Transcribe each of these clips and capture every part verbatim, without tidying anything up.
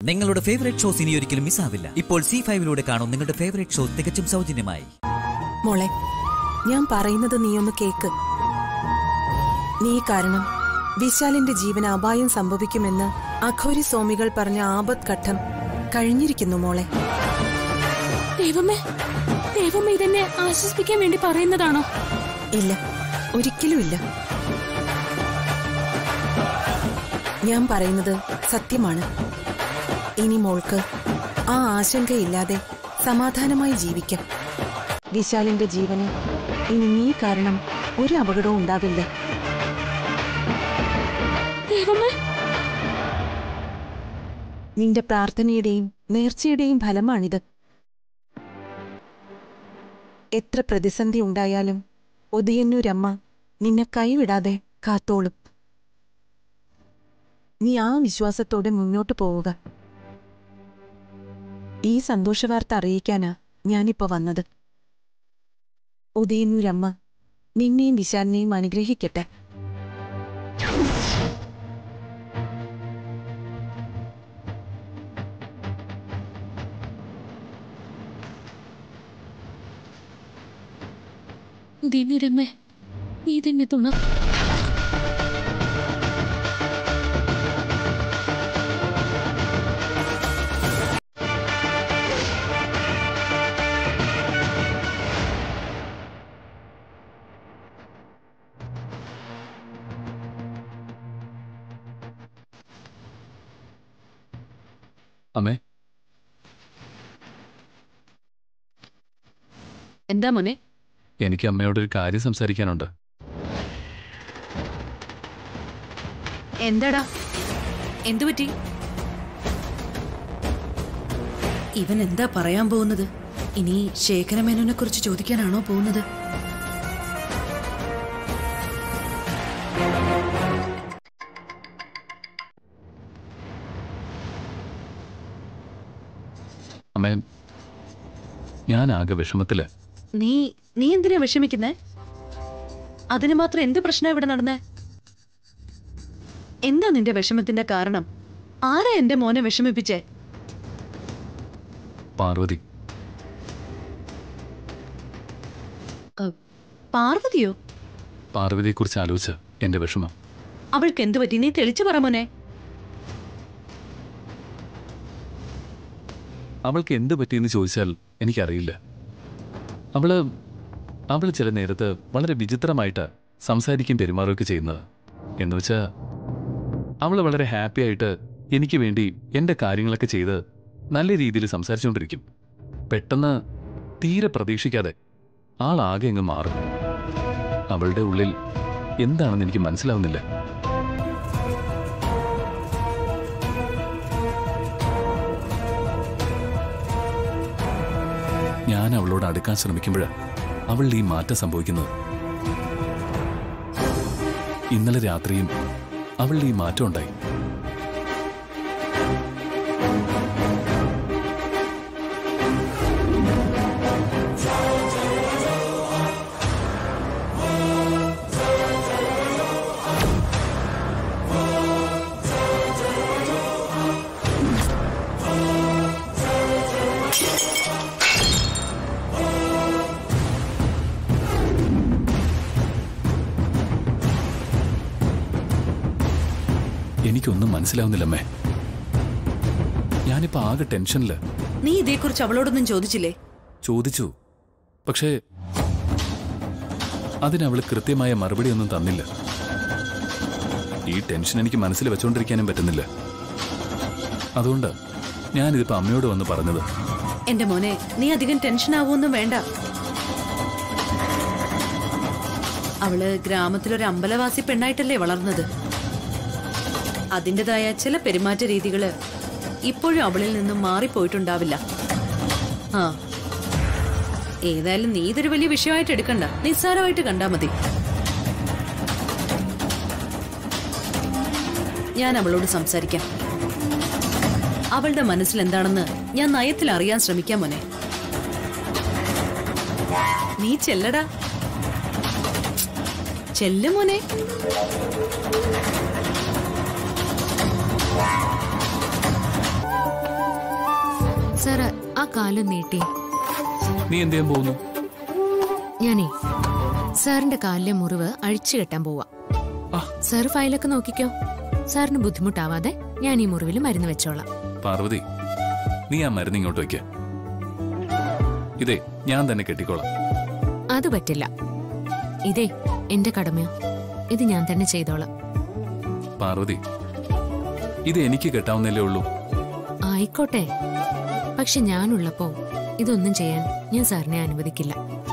നിങ്ങളുടെ favourite shows ഇനി ഒരിക്കലും മിസ്സാവില്ല. ഇപ്പോൾ സി ഫൈവിലൂടെ കാണും നിങ്ങളുടെ ഫേവറേറ്റ് ഷോ തികച്ചും സൗജന്യമായി. മോളെ, ഞാൻ പറയുന്നത് നീ ഒന്ന് കേക്ക്. നീ കാരണം വിശാലിന്റെ ജീവന് അപായം സംഭവിക്കുമെന്ന് അഘോരി സ്വാമികൾ പറഞ്ഞ ആപത് ഘട്ടം കഴിഞ്ഞിരിക്കുന്നു മോളെ. ദൈവമേ, ദൈവമേ ഇതെന്നെ ആശ്വസിപ്പിക്കാൻ വേണ്ടി പറയുന്നതാണോ? ഇല്ല, ഒരിക്കലും ഇല്ല. ഞാൻ പറയുന്നത് സത്യമാണ്. ഇനി മോൾക്ക് ആ ആശങ്കയില്ലാതെ സമാധാനമായി ജീവിക്കാം. വിശാലിന്റെ ജീവന് ഇനി നീ കാരണം ഒരു അപകടവും ഉണ്ടാവില്ല. നിന്റെ പ്രാർത്ഥനയുടെയും നേർച്ചയുടെയും ഫലമാണിത്. എത്ര പ്രതിസന്ധി ഉണ്ടായാലും ഒതിയന്നൂരമ്മ നിന്നെ കൈവിടാതെ കാത്തോളും. നീ ആ വിശ്വാസത്തോടെ മുന്നോട്ട് പോവുക. ഈ സന്തോഷവാർത്ത അറിയിക്കാനാ ഞാനിപ്പോ വന്നത്. ഉദയന്നൂരമ്മ നിന്നെയും വിശാലിനെയും അനുഗ്രഹിക്കട്ടെ. ദിനരമ്മേ, നീ തന്നെ തുണ. അമ്മേ, എന്താ മോനെ? എനിക്ക് അമ്മയോടൊരു കാര്യം സംസാരിക്കാനുണ്ട്. എന്താടാ? എന്തു പറ്റി? ഇവൻ എന്താ പറയാൻ പോകുന്നത്? ഇനി ശേഖരമേനോനെ കുറിച്ച് ചോദിക്കാനാണോ പോകുന്നത്? അമ്മേ, ഞാൻ ആകെ വിഷമത്തില്. നീ നീ എന്തിനാ വിഷമിക്കുന്നേ? അതിന് മാത്രം എന്ത് പ്രശ്നം ഇവിടെ നടന്നേ? എന്താ നിന്റെ വിഷമത്തിന്റെ കാരണം? ആരാ എന്റെ മോനെ വിഷമിപ്പിച്ചേ? പാർവതി. പാർവതിയോ? പാർവതിയെ കുറിച്ച് ആലോചിച്ച് എന്റെ വിഷമം. അവൾക്ക് എന്തു പറ്റി? നീ തെളിച്ചു പറ മോനെ. അവൾക്ക് എന്ത് പറ്റിയെന്ന് ചോദിച്ചാൽ എനിക്കറിയില്ല. അവള് അവൾ ചില നേരത്ത് വളരെ വിചിത്രമായിട്ട് സംസാരിക്കും പെരുമാറുകയൊക്കെ ചെയ്യുന്നത്. എന്നുവെച്ചാൽ അവൾ വളരെ ഹാപ്പി ആയിട്ട് എനിക്ക് വേണ്ടി എൻ്റെ കാര്യങ്ങളൊക്കെ ചെയ്ത് നല്ല രീതിയിൽ സംസാരിച്ചുകൊണ്ടിരിക്കും. പെട്ടെന്ന് തീരെ പ്രതീക്ഷിക്കാതെ ആളാകെ അങ്ങ് മാറും. അവളുടെ ഉള്ളിൽ എന്താണെന്ന് എനിക്ക് മനസ്സിലാവുന്നില്ല. ഞാൻ അവളോട് അടുക്കാൻ ശ്രമിക്കുമ്പോഴാണ് അവളുടെ ഈ മാറ്റം സംഭവിക്കുന്നത്. ഇന്നലെ രാത്രിയും അവളുടെ ഈ മാറ്റം ഉണ്ടായി. എനിക്കൊന്നും മനസ്സിലാവുന്നില്ലമ്മേ. ഞാനിപ്പോ ആകെ ടെൻഷനില്. നീ ഇതേക്കുറിച്ച് അവളോടൊന്നും ചോദിച്ചില്ലേ? ചോദിച്ചു, പക്ഷേ അതിനവള് കൃത്യമായ മറുപടി ഒന്നും തന്നില്ല. ഈ ടെൻഷൻ എനിക്ക് മനസ്സിൽ വെച്ചോണ്ടിരിക്കാനും പറ്റുന്നില്ല. അതുകൊണ്ട് ഞാനിതിപ്പോ അമ്മയോട് വന്ന് പറഞ്ഞത്. എന്റെ മോനെ, നീ അധികം ടെൻഷൻ ആവുമൊന്നും വേണ്ട. അവള് ഗ്രാമത്തിലൊരു അമ്പലവാസി പെണ്ണായിട്ടല്ലേ വളർന്നത്. അതിൻ്റെതായ ചില പെരുമാറ്റ രീതികള് ഇപ്പോഴും അവളിൽ നിന്നും മാറിപ്പോയിട്ടുണ്ടാവില്ല. ആ, ഏതായാലും നീ ഇതൊരു വലിയ വിഷയമായിട്ട് എടുക്കണ്ട, നിസ്സാരമായിട്ട് കണ്ടാ മതി. ഞാൻ അവളോട് സംസാരിക്കാം. അവളുടെ മനസ്സിൽ എന്താണെന്ന് ഞാൻ നയത്തിൽ അറിയാൻ ശ്രമിക്കാം മോനെ. നീ ചെല്ലടാ, ചെല്ലു മോനെ. സാറ് ആ കാലം നീട്ടി. നീ എന്ത് ചെയ്യാൻ പോകുന്നു? ഞാനേ സാറിന്റെ കാലിലെ മുറിവ് അഴിച്ചു കെട്ടാൻ പോവാ. സാർ ഫയലൊക്കെ നോക്കിക്കോ. സാറിന് ബുദ്ധിമുട്ടാവാതെ ഞാൻ ഈ മുറിവിൽ മരുന്ന് വെച്ചോളാം. പാർവതി, നീ ആ മരുന്ന് ഇങ്ങോട്ട് വയ്ക്ക. ഇതേ ഞാൻ തന്നെ കെട്ടിക്കോളാം. അത് പറ്റില്ല. ഇതേ എന്റെ കടമയോ, ഇത് ഞാൻ തന്നെ ചെയ്തോളാം. പാർവതി, ഇത് എനിക്ക് കെട്ടാവുന്നല്ലേ ഉള്ളൂ. ആയിക്കോട്ടെ, പക്ഷെ ഞാനുള്ളപ്പോ ഇതൊന്നും ചെയ്യാൻ ഞാൻ സാറിനെ അനുവദിക്കില്ല.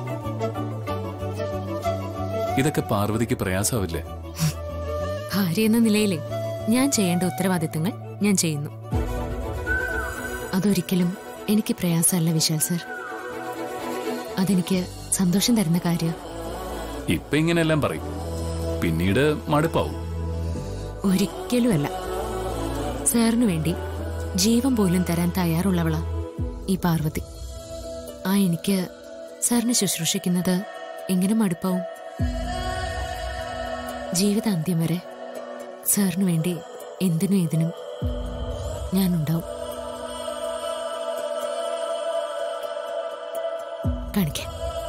ഇതൊക്കെ പാർവതിക്ക് പ്രയാസമാവില്ലേ? ഭാര്യ എന്ന നിലയിലെ ഞാൻ ചെയ്യേണ്ട ഉത്തരവാദിത്തങ്ങൾ ഞാൻ ചെയ്യുന്നു. അതൊരിക്കലും എനിക്ക് പ്രയാസമല്ല വിശാൽ സർ. അതെനിക്ക് സന്തോഷം തരുന്ന കാര്യം. ഇപ്പൊ ഇങ്ങനെയെല്ലാം പറയും, പിന്നീട് മടുപ്പാവും. ഒരിക്കലുമല്ല. സാറിനു വേണ്ടി ജീവൻ പോലും തരാൻ തയ്യാറുള്ളവളാ ഈ പാർവതി. ആ എനിക്ക് സാറിനെ ശുശ്രൂഷിക്കുന്നത് എങ്ങനെ മടുപ്പാവും? ജീവിതാന്ത്യം വരെ സാറിനു വേണ്ടി എന്തിനും ഏതിനും ഞാനുണ്ടാവും. കാണിക്കാം.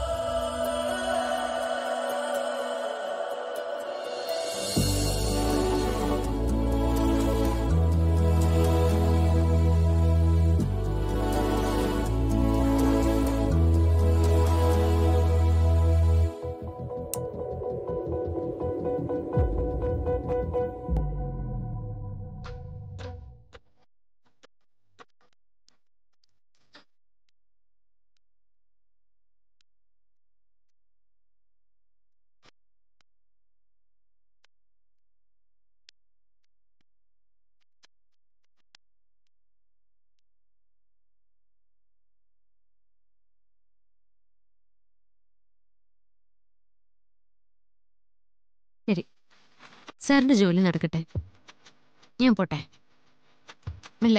ശരി, സാറിന്റെ ജോലി നടക്കട്ടെ. ഞാൻ പോട്ടെ. മെല്ലെ.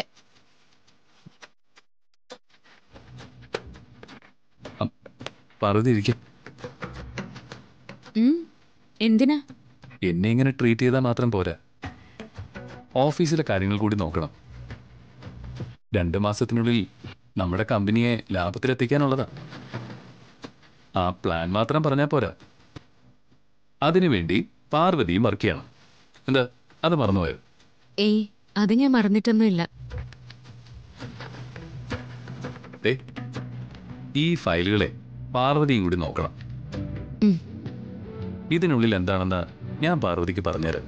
പാർവതി ഇരിക്കും. എന്തിനാ? എന്നെ ഇങ്ങനെ ട്രീറ്റ് ചെയ്താൽ മാത്രം പോരാ, ഓഫീസിലെ കാര്യങ്ങൾ കൂടി നോക്കണം. രണ്ട് മാസത്തിനുള്ളിൽ നമ്മുടെ കമ്പനിയെ ലാഭത്തിലെത്തിക്കാനുള്ളതാ. ആ പ്ലാൻ മാത്രം പറഞ്ഞാൽ പോരാ, അതിനുവേണ്ടി പാർവതിയും വർക്ക് ചെയ്യണം. എന്താ അത് മറന്നുപോയോ? ഏയ്, അത് ഞാൻ മറന്നിട്ടൊന്നുമില്ല. ഈ ഫയലുകളെ പാർവതിയും കൂടി നോക്കണം. ഇതിനുള്ളിൽ എന്താണെന്ന് ഞാൻ പാർവതിക്ക് പറഞ്ഞുതരാം.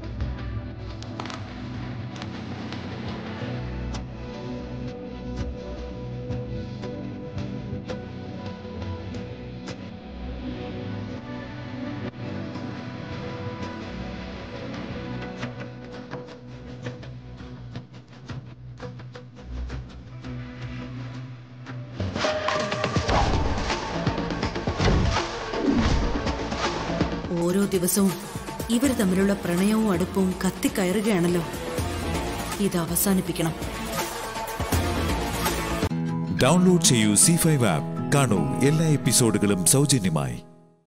ഓരോ ദിവസവും ഇവർ തമ്മിലുള്ള പ്രണയവും അടുപ്പവും കത്തിക്കയറുകയാണല്ലോ. ഇത് അവസാനിപ്പിക്കണം. ഡൗൺലോഡ് ചെയ്യൂ സി ഫൈവ് ആപ്പ്. കാണൂ എല്ലാ എപ്പിസോഡുകളും സൗജന്യമായി.